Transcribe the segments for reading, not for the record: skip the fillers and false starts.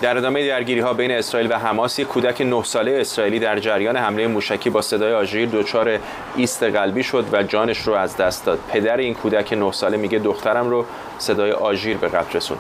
در ادامه درگیری‌ها بین اسرائیل و حماس، یک کودک 9 ساله اسرائیلی در جریان حمله موشکی با صدای آژیر دچار ایست قلبی شد و جانش رو از دست داد. پدر این کودک 9 ساله میگه دخترم رو صدای آژیر به قتل رسوند.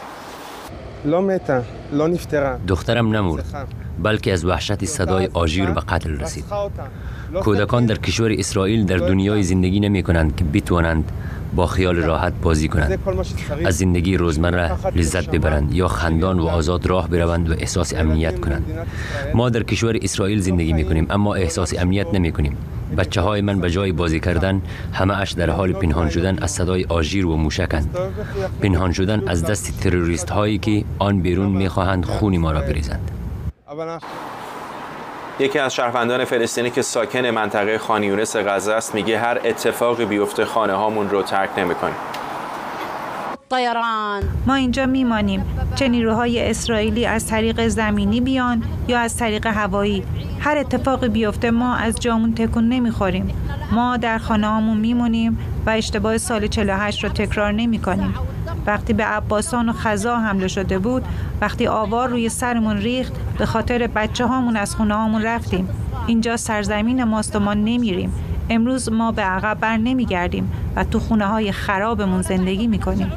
دخترم نمرد، بلکه از وحشت صدای آژیر به قتل رسید. کودکان در کشور اسرائیل در دنیای زندگی نمی کنند که بتوانند با خیال راحت بازی کنند، از زندگی روزمره لذت ببرند یا خندان و آزاد راه بروند و احساس امنیت کنند. ما در کشور اسرائیل زندگی می کنیم اما احساس امنیت نمی کنیم. بچه های من به جای بازی کردن همه اش در حال پنهان شدن از صدای آژیر و موشکند، پنهان شدن از دست تروریست هایی که آن بیرون می خواهند خون ما را بریزند. یکی از شهروندان فلسطینی که ساکن منطقه خان یونس غزه است میگه هر اتفاقی بیفته خانه هامون رو ترک نمی‌کنیم. ما اینجا میمانیم، چه نیروهای اسرائیلی از طریق زمینی بیان یا از طریق هوایی. هر اتفاقی بیفته ما از جامون تکون نمیخوریم. ما در خانه هامون میمونیم و اشتباه سال 48 رو تکرار نمی‌کنیم. وقتی به عباسان و خزا حمله شده بود، وقتی آوار روی سرمون ریخت، به خاطر بچه هامون از خونه هامون رفتیم. اینجا سرزمین ماست و ما نمیریم. امروز ما به عقب بر نمیگردیم و تو خونه های خرابمون زندگی میکنیم.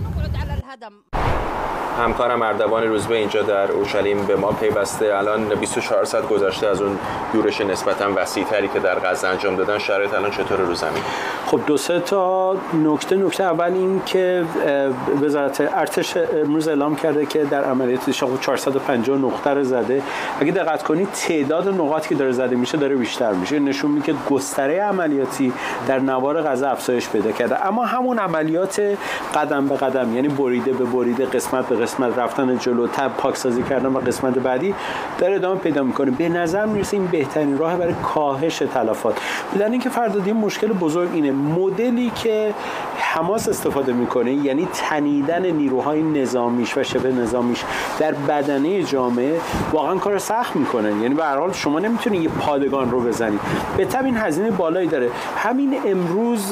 همکارم اردوان روزبه اینجا در اورشلیم به ما پیوسته. الان 24 ساعت گذشته از اون یورش نسبتاً وسیع‌تری که در غزه انجام دادن. شرایط الان چطوره رو زمین؟ خب دو سه تا نکته اول این که وزارت ارتش امروز اعلام کرده که در عملیات 450 نقطه رو زده. اگه دقت کنید تعداد نقاطی که داره زده میشه داره بیشتر میشه. نشون میده که گستره عملیاتی در نوار غزه افزایش پیدا کرده. اما همون عملیات قدم به قدم، یعنی بریده به بریده، قسمت به قسمت رفتن جلو، پاکسازی کردن و قسمت بعدی داره ادامه پیدا میکنه. به نظر میرسه این بهترین راه برای کاهش تلفات. بدون اینکه فردا مشکل بزرگ اینه، مدلی که حماس استفاده میکنه، یعنی تنیدن نیروهای نظامیش و شبه نظامیش در بدنه جامعه، واقعا کار سخت میکنه. یعنی به هر حال شما نمیتونید یه پادگان رو بزنید. به طبع این هزینه بالایی داره. همین امروز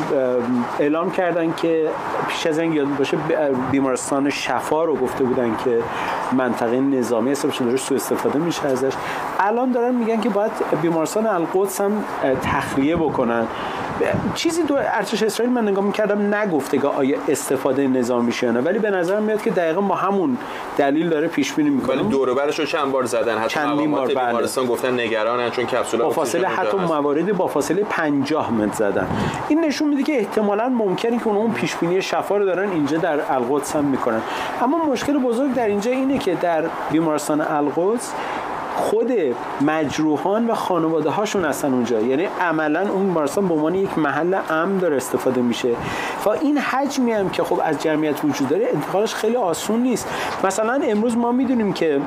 اعلام کردن که پیش از این یاد باشه بیمارستان شفا رو گفته بودن که منطقه نظامی حساب شده، داره سوء استفاده میشه ازش. الان دارن میگن که باید بیمارستان القدس هم تخلیه بکنن. چیزی دو ارتش اسرائیل من نگاه میکردم نگفته که آیا استفاده نظامی شه نه، ولی به نظر میاد که دقیقاً با همون دلیل داره پیش بینی میکنه. ولی دور و برش رو چند بار زدن، حتی مقامات بیمارستان گفتن نگرانن چون کپسول با فاصله حتی مواردی با فاصله 50 متر زدن. این نشون میده که احتمالاً ممکنه که اون پیش بینی شفا رو دارن اینجا در القدس هم میکنن. اما مشکل بزرگ در اینجا اینه که در بیمارستان القدس خود مجروحان و خانواده هاشون هستن اونجا، یعنی عملا اون بیمارستان به عنوان یک محل امن داره استفاده میشه و این حجمی هم که خب از جمعیت وجود داره انتقالش خیلی آسون نیست. مثلا امروز ما میدونیم که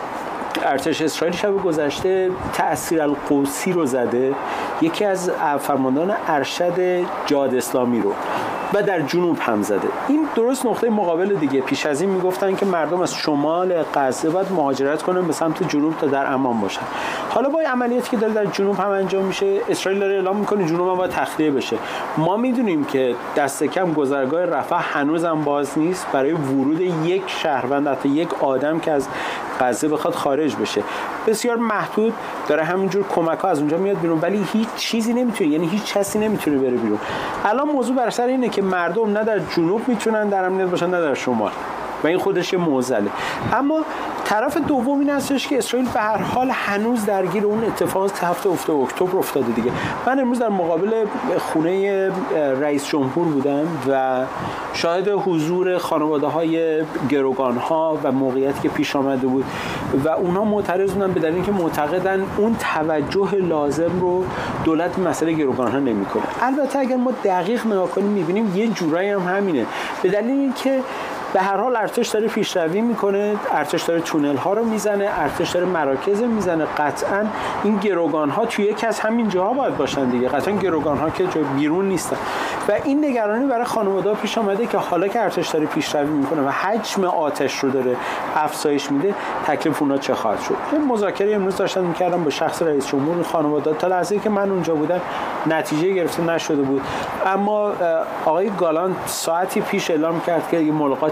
ارتش اسرائیل شب گذشته تأثیر القوسی رو زده، یکی از فرماندهان ارشد جهاد اسلامی رو، و در جنوب هم زده. این درست نقطه مقابل دیگه. پیش از این میگفتن که مردم از شمال غزه باید مهاجرت کنن به سمت جنوب تا در امان باشن. حالا با عملیاتی که داره در جنوب هم انجام میشه، اسرائیل داره اعلام میکنه جنوب هم باید تخلیه بشه. ما میدونیم که دست کم گذرگاه رفح هنوزم باز نیست برای ورود یک شهروند، حتی یک آدم که از غزه بخواد خارج بشه. بسیار محدود داره همینجور کمک‌ها از اونجا میاد بیرون، ولی هیچ چیزی نمیتونه، یعنی هیچ کسی نمیتونه بره بیرون. الان موضوع بر سر اینه که مردم نه در جنوب میتونن در امنیت باشن نه در شمال و این خودش معضله. اما طرف دوم این هستش که اسرائیل به هر حال هنوز درگیر اون اتفاقات که هفته اکتبر افتاده دیگه. من امروز در مقابل خونه رئیس جمهور بودم و شاهد حضور خانواده‌های گروگان‌ها و موقعیتی که پیش آمده بود و اونها معترض بودن به دلیل اینکه معتقدن اون توجه لازم رو دولت مسئله گروگان‌ها نمی‌کنه. البته اگر ما دقیق نگاه کنیم می‌بینیم یه جورایی هم همینه، به دلیل اینکه به هر حال ارتش داره پیشروی میکنه، ارتش داره تونل ها رو میزنه، ارتش داره مراکز میزنه. قطعا این گروگان ها توی یکی از همین جاها باید باشن دیگه. قطعا گروگان ها که جای بیرون نیستن و این نگرانی برای خانواده پیش آمده که حالا که ارتش داره پیشروی میکنه و حجم آتش رو داره افزایش میده، تکلیف اونا چه خواهد شد. این مذاکره امروز داشتن میکردم با شخص رئیس جمهور. خانواده تا لحظه‌ای که من اونجا بودم نتیجه گرفته نشده بود، اما آقای گالانت ساعتی پیش اعلام کرد که یه ملاقاتی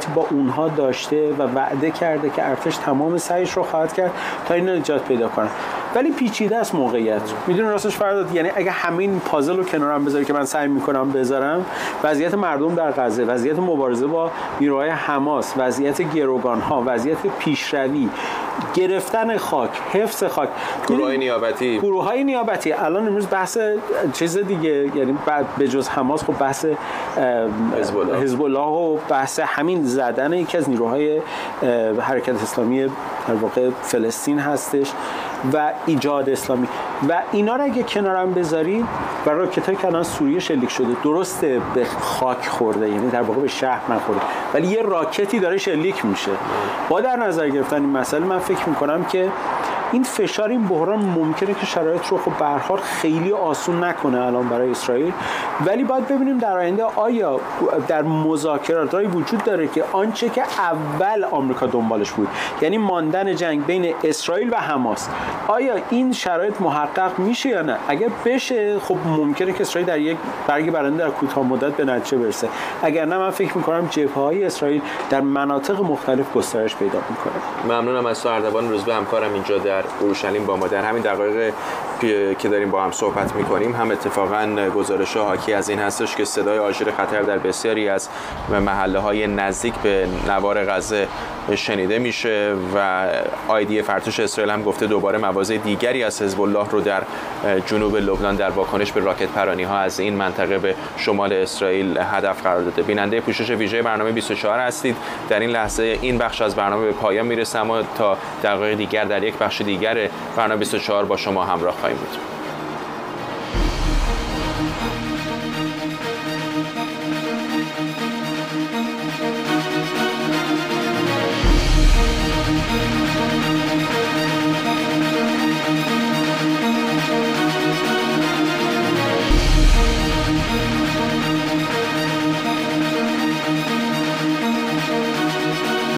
ارتباطی با اونها داشته و وعده کرده که ارتش تمام سعیش رو خواهد کرد تا این نجات پیدا کنه. ولی پیچیده است موقعیت. میدونی راستش فرداد، یعنی اگه همین پازل رو کنارم بذاری که من سعی میکنم بذارم، وضعیت مردم در غزه، وضعیت مبارزه با نیروهای حماس، وضعیت گروگان‌ها، وضعیت پیشروی، گرفتن خاک، حفظ خاک، گروه‌های نیابتی الان امروز بحث چیز دیگه، یعنی به جز حماس خب بحث حزب الله و بحث همین زدن یکی از نیروهای حرکت اسلامی در واقع فلسطین هستش و ایجاد اسلامی و اینا رو اگه کنارم بذاری و راکتایی که الان سوریه شلیک شده، درسته به خاک خورده، یعنی در واقع به شهر نخورده، ولی یه راکتی داره شلیک میشه. با در نظر گرفتن این مسئله من فکر میکنم که این فشار، این بحران ممکنه که شرایط رو خب به هر حال خیلی آسون نکنه الان برای اسرائیل، ولی باید ببینیم در آینده آیا در مذاکرات‌هایی وجود داره که آنچه که اول آمریکا دنبالش بود، یعنی ماندن جنگ بین اسرائیل و حماس، آیا این شرایط محقق میشه یا نه؟ اگر بشه خب ممکنه که اسرائیل در یک برگ برنده در کوتاه مدت به نتیجه برسه، اگر نه من فکر می‌کنم جبهه‌های اسرائیل در مناطق مختلف گسترش پیدا می‌کنه. ممنونم از تو اردوان روزبه، همکارم اینجا در اورشلیم با ما. در همین دقایق که داریم با هم صحبت می‌کنیم هم اتفاقاً گزارش‌ها حاکی از این هستش که صدای آژیر خطر در بسیاری از محله‌های نزدیک به نوار غزه شنیده میشه و آیدی ارتش اسرائیل هم گفته دوباره مواضع دیگری از حزب الله رو در جنوب لبنان در واکنش به راکت پرانی‌ها از این منطقه به شمال اسرائیل هدف قرار داده. بیننده پوشش ویژه برنامه 24 هستید. در این لحظه این بخش از برنامه به پایان میرسه، اما تا دقایق دیگر در یک بخش دیگر برنامه 24 با شما همراه خواهیم بود.